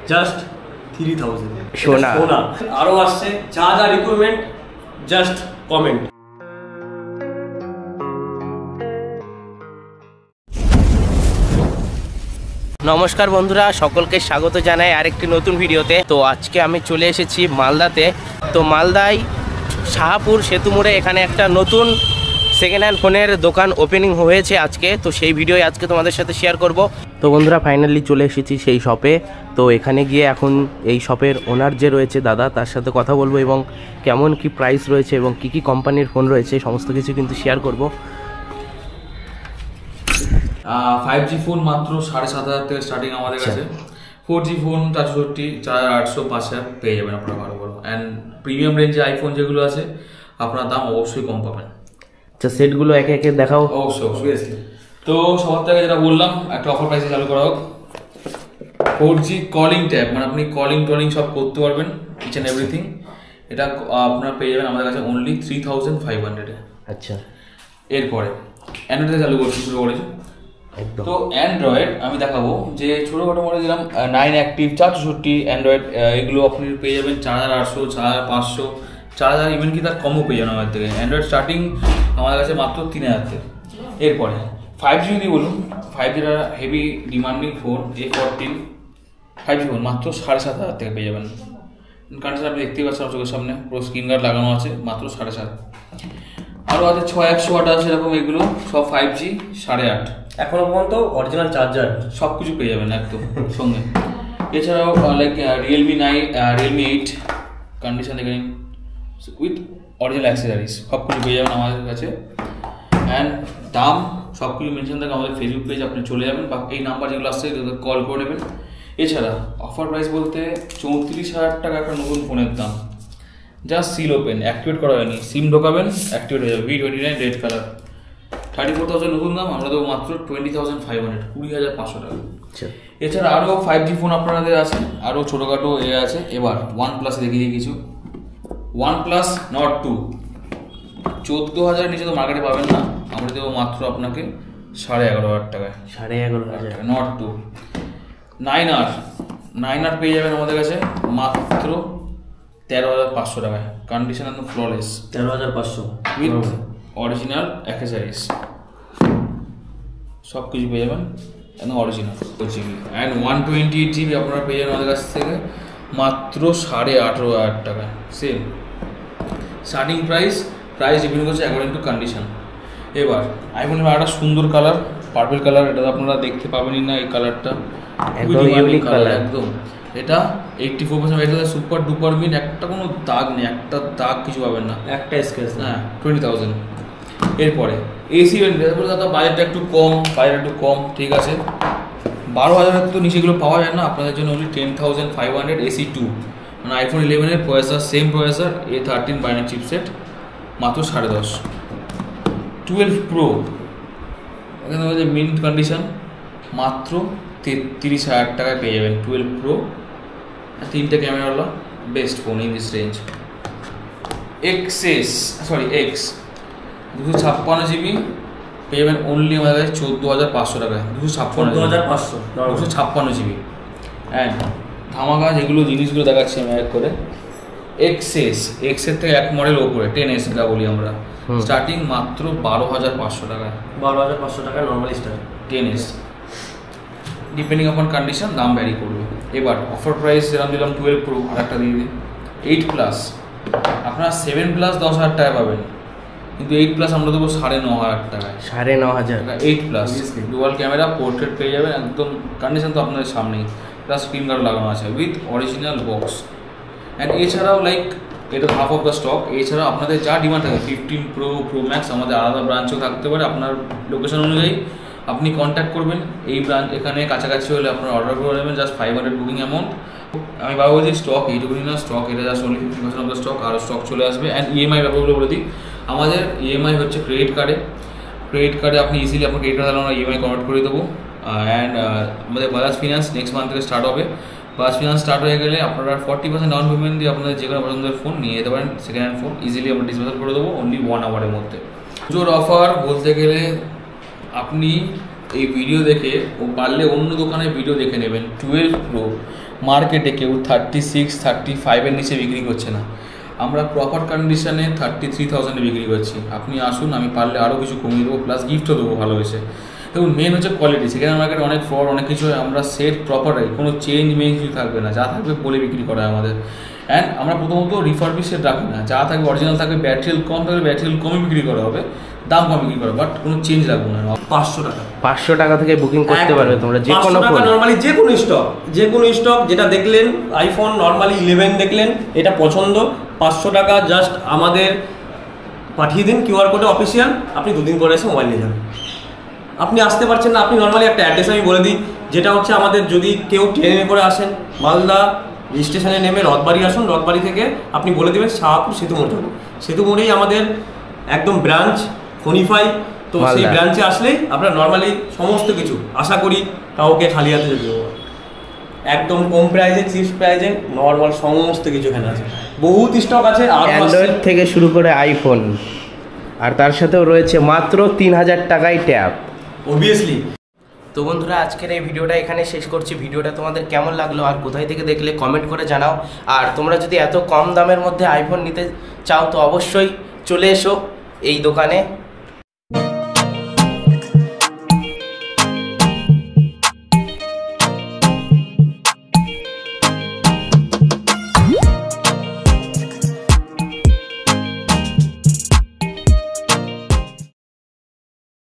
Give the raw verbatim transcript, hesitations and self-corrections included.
Just three thousand সোনা সোনা আরও আসছে, যা যা রিকোয়ারমেন্ট জাস্ট কমেন্ট। নমস্কার বন্ধুরা, সকলকে স্বাগত জানাই আরেকটি নতুন ভিডিওতে। তো আজকে আমি চলে এসেছি মালদাতে। তো মালদায় শাহপুর সেতু মোড়ে এখানে একটা নতুন সেকেন্ড হ্যান্ড ফোনের দোকান ওপেনিং হয়েছে আজকে। তো সেই ভিডিও আজকে তোমাদের সাথে শেয়ার করব। তো বন্ধুরা ফাইনালি চলে এসেছি সেই শপে। তো এখানে গিয়ে এখন এই শপের ওনার যে রয়েছে দাদা, তার সাথে কথা বলবো এবং কেমন কি প্রাইস রয়েছে এবং কি কি কোম্পানির ফোন রয়েছে সমস্ত কিছু কিন্তু শেয়ার করব। ফাইভ জি ফোন মাত্র সাড়ে সাত হাজার থেকে স্টার্টিং আমাদের কাছে। ফোর জি ফোন চারশোষট্টি চার হাজার আটশো পাঁচ হাজার পেয়ে যাবেন আপনারা ভালো ভালো। অ্যান্ড প্রিমিয়াম রেঞ্জে আইফোন যেগুলো আছে আপনার দাম অবশ্যই কম পাবেন। আচ্ছা, সেটগুলো একে একে দেখাও। অবশ্যই অবশ্যই। তো সবার থেকে যেটা বললাম, একটা অফার প্রাইসে চালু করা হোক। ফোর জি কলিং ট্যাব, মানে আপনি কলিং টলিং সব করতে পারবেন, ইচ অ্যান্ড এভরিথিং। এটা আপনারা পেয়ে যাবেন আমাদের কাছে অনলি থ্রি থাউজেন্ড ফাইভ হান্ড্রেডে। আচ্ছা, এরপরে অ্যান্ড্রয়েডে চালু করছি শুরু করেছি। তো অ্যান্ড্রয়েড আমি দেখাবো যে ছোটোখাটো মডেল দিলাম নাইন অ্যাক্টিভ চারশোষট্টি অ্যান্ড্রয়েড, এগুলো আপনি পেয়ে যাবেন চার হাজার আটশো চার হাজার পাঁচশো চার হাজার ইভেন কি তার কমও পেয়ে যাবেন আমাদের থেকে। অ্যান্ড্রয়েড স্টার্টিং আমাদের কাছে মাত্র তিন হাজার থেকে। এরপরে ফাইভ জি যদি বলুন, ফাইভ জিটা heavy demanding phone A fourteen five G phone মাত্র সাড়ে সাত হাজার থেকে পেয়ে যাবেন। কারণ আপনি দেখতেই পাচ্ছেন চোখের সামনে পুরো স্ক্রিন গার্ড লাগানো আছে, মাত্র সাড়ে সাত। আরও আছে ছয় একশো ওয়াট আছে এরকম, এগুলো সব ফাইভ জি সাড়ে আট। এখনো পর্যন্ত অরিজিনাল চার্জার সব কিছু পেয়ে যাবেন একদম সঙ্গে। এছাড়াও like Realme nine Realme eight condition দেখে নিন উইথ অরিজিনাল অ্যাক্সেসরিজ, সব কিছু পেয়ে যাবেন আমাদের কাছে। অ্যান্ড দাম সব কিছু মেনশন থাকে আমাদের ফেসবুক পেজ, আপনি চলে যাবেন বা এই নাম্বার যেগুলো আসছে কল করে নেবেন। এছাড়া অফার প্রাইস বলতে চৌত্রিশ হাজার টাকা একটা নতুন ফোনের দাম, জাস্ট সিল ওপেন, অ্যাক্টিভেট করা হয়নি, সিম ঢোকাবেন অ্যাক্টিভেট হয়ে যাবে। V twenty nine red colour, thirty four thousand নতুন দাম, আমরা দেবো মাত্র টোয়েন্টি থাউজেন্ড ফাইভ হান্ড্রেড, কুড়ি হাজার পাঁচশো টাকা। এছাড়া আরও ফাইভ জি ফোন আপনাদের আছে, আরও ছোটোখাটো এ আছে। এবার ওয়ান প্লাস দেখিয়ে কিছু, ওয়ান প্লাস নট টু চোদ্দো হাজার নিচে তো মার্কেটে পাবেন না, আমরা দেবো মাত্র আপনাকে সাড়ে এগারো হাজার টাকায়। সাড়ে এগারো হাজার নট টু নাইন আর নাইন আর পেয়ে যাবেন আমাদের কাছে মাত্র তেরো হাজার পাঁচশো টাকায়। কন্ডিশন একদম ফ্ললেস, তেরো হাজার পাঁচশো উইথ অরিজিনাল অ্যাক্সেসরিজ, সব কিছু পেয়ে যাবেন একদম original. GB and one twenty eight GB আপনারা পেয়ে যাবেন আমাদের কাছ থেকে মাত্র সাড়ে আঠেরো হাজার টাকা। Same starting price, price depend করছে অ্যাকর্ডিং টু কন্ডিশন। এবার আইফোনের একটা সুন্দর কালার, পার্পল কালার, এটা আপনারা দেখতে পাবেনই না, এই কালারটা একদম। এটা এইটটি ফোর পার্সেন্ট, এটা সুপার ডুপার মিন, একটা কোনো দাগ নেই, একটা দাগ কিছু পাবেন না, একটা স্কেচ। হ্যাঁ, টোয়েন্টি থাউজেন্ড। এরপরে এসি দাদা বাজেটটা একটু কম, বাজেট একটু কম, ঠিক আছে, বারো হাজারের তো নিচে এগুলো পাওয়া যায় না, আপনাদের জন্য only ten thousand five hundred SE two, মানে আইফোন ইলেভেনের processor, same processor, A thirteen binary chipset, মাত্র সাড়ে দশ। টুয়েলভ প্রো এখানে হচ্ছে মিন্ট কন্ডিশন, মাত্র তেত্রিশ হাজার টাকায় পেয়ে যাবেন টুয়েলভ প্রো। তিনটে ক্যামেরাওয়ালা best phone in this range. XS sorry X দুশো ছাপ্পান্ন জিবি পেয়ে যাবেন অনলি আমাদের কাছে চোদ্দো হাজার পাঁচশো টাকায়। দুশো ছাপ্পান্ন হাজার পাঁচশো দুশো ছাপ্পান্ন জিবি অ্যান্ড ধামাকা যেগুলো জিনিসগুলো দেখাচ্ছি আমি এক করে। এক্সএস এক্সের থেকে এক মডেল ওপরে টেন এস যা বলি আমরা, স্টার্টিং মাত্র বারো হাজার পাঁচশো টাকায়। বারো হাজার পাঁচশো টাকা normal star ten S, depending on condition দাম ভ্যারি করবে। এবার অফার প্রাইস যেরকম দিলাম টুয়েলভ প্রো, আর একটা দিয়ে দিই এইট প্লাস, আপনারা সেভেন প্লাস দশ হাজার টাকা পাবেন, কিন্তু এইট প্লাস আমরা দেবো সাড়ে ন হাজার টাকায়। সাড়ে ন হাজার eight plus dual camera, portrait পেয়ে যাবেন একদম, কন্ডিশন তো আপনাদের সামনেই, প্লাস স্ক্রিন গার্ড লাগানো আছে উইথ অরিজিনাল বক্স। অ্যান্ড এছাড়াও লাইক এটা হাফ অফ দ্য স্টক, এছাড়াও আপনাদের যা ডিমান্ড থাকে ফিফটিন প্রো প্রো ম্যাক্স আমাদের আলাদা ব্রাঞ্চও থাকতে পারে, আপনার লোকেশন অনুযায়ী আপনি কন্ট্যাক্ট করবেন। এই ব্রাঞ্চ এখানে কাছাকাছি হলে আপনারা অর্ডার করে নেবেন, just five hundred booking amount. আমি ভাববো যে স্টক এইটুকুনি না, স্টক এটা just only fifty percent of the stock, আরও স্টক চলে আসবে। অ্যান্ড ইএমআই ব্যাপারগুলো বলে দিই, আমাদের ইএমআই হচ্ছে ক্রেডিট কার্ডে, ক্রেডিট কার্ডে আপনি ইজিলি আপনার ক্রেডিট কার্ড আমরা ইএমআই কনভার্ট করে দেবো। অ্যান্ড আমাদের বাজাজ ফিনান্স নেক্সট মান্থ থেকে স্টার্ট হবে, বাজাজ ফিনান্স স্টার্ট হয়ে গেলে আপনারা ফর্টি পার্সেন্ট ডাউন পেমেন্ট দিয়ে আপনাদের যে কোনো পছন্দের ফোন নিয়ে যেতে পারেন, সেকেন্ড হ্যান্ড ফোন ইজিলি আমরা ডিসপোজাল করে দেবো অনলি ওয়ান আওয়ারের মধ্যে। পুজোর অফার বলতে গেলে আপনি এই ভিডিও দেখে ও পারলে অন্য দোকানে ভিডিও দেখে নেবেন। টুয়েলভ প্রো মার্কেটে কেউ থার্টি সিক্স থার্টি ফাইভের নিচে বিক্রি করছে না, আমরা প্রপার কন্ডিশনে থার্টি থ্রি থাউজেন্ডে বিক্রি করছি। আপনি আসুন, আমি পারলে আরও কিছু কমিয়ে দেবো, প্লাস গিফটও দেবো ভালোবেসে। দেখুন মেন হচ্ছে কোয়ালিটি। সেখানে মার্কেটে অনেক ফ্রড অনেক কিছু হয়, আমরা সেট প্রপার রাখি, কোনো চেঞ্জ মেঞ্জ কিছু থাকবে না, যা থাকবে বলে বিক্রি করা হয় আমাদের। অ্যান্ড আমরা প্রথমত রিফার্বিশ সেট রাখি না, যা থাকবে অরিজিনাল থাকবে, ব্যাটারি কম থাকবে ব্যাটারি কমই বিক্রি করা হবে, দাম কম বিক্রি করা, বাট কোনো চেঞ্জ রাখবো না। পাঁচশো টাকা পাঁচশো টাকা থেকে বুকিং করতে পারবে তোমরা যে কোনো ফোন, নর্মালি যে কোনো স্টক, যে কোনো স্টক যেটা দেখলেন আইফোন নর্মালি ইলেভেন দেখলেন, এটা পছন্দ, পাঁচশো টাকা জাস্ট আমাদের পাঠিয়ে দিন কিউআর কোডে অফিসিয়াল, আপনি দুদিন পরে এসে মোবাইল নিয়ে যান। আপনি আসতে পারছেন না, আপনি নর্মালি একটা অ্যাড্রেস আমি বলে দিই, যেটা হচ্ছে আমাদের যদি কেউ ট্রেনে করে আসেন মালদা স্টেশনে নেমে রথবাড়ি আসুন, রথবাড়ি থেকে আপনি বলে দেবেন শাহপুর সেতু মোড় যাবো, সেতু মোড়েই আমাদের একদম ব্রাঞ্চ ফোনিফাই, তো সেই ব্রাঞ্চে আসলেই আপনারা নর্মালি সমস্ত কিছু আশা করি কাউকে খালি হাতে যেতে দেবো, একদম কম প্রাইজে চিপ প্রাইজে নর্মাল সমস্ত কিছু এখানে আছে, বহুত স্টক আছে, অ্যান্ড্রয়েড থেকে শুরু করে আইফোন, আর তার সাথেও রয়েছে মাত্র তিন হাজার টাকায় ট্যাব অবভিয়াসলি। তো বন্ধুরা আজকের এই ভিডিওটা এখানে শেষ করছি। ভিডিওটা তোমাদের কেমন লাগলো আর কোথায় থেকে দেখলে কমেন্ট করে জানাও। আর তোমরা যদি এত কম দামের মধ্যে আইফোন নিতে চাও তো অবশ্যই চলে এসো এই দোকানে।